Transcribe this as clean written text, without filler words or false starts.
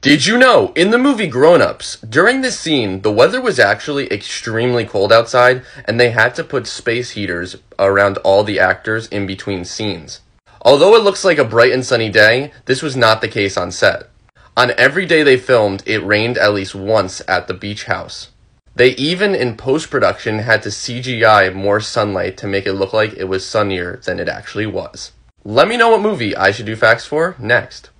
Did you know, in the movie Grown Ups, during this scene, the weather was actually extremely cold outside, and they had to put space heaters around all the actors in between scenes. Although it looks like a bright and sunny day, this was not the case on set. On every day they filmed, it rained at least once at the beach house. They even, in post-production, had to CGI more sunlight to make it look like it was sunnier than it actually was. Let me know what movie I should do facts for next.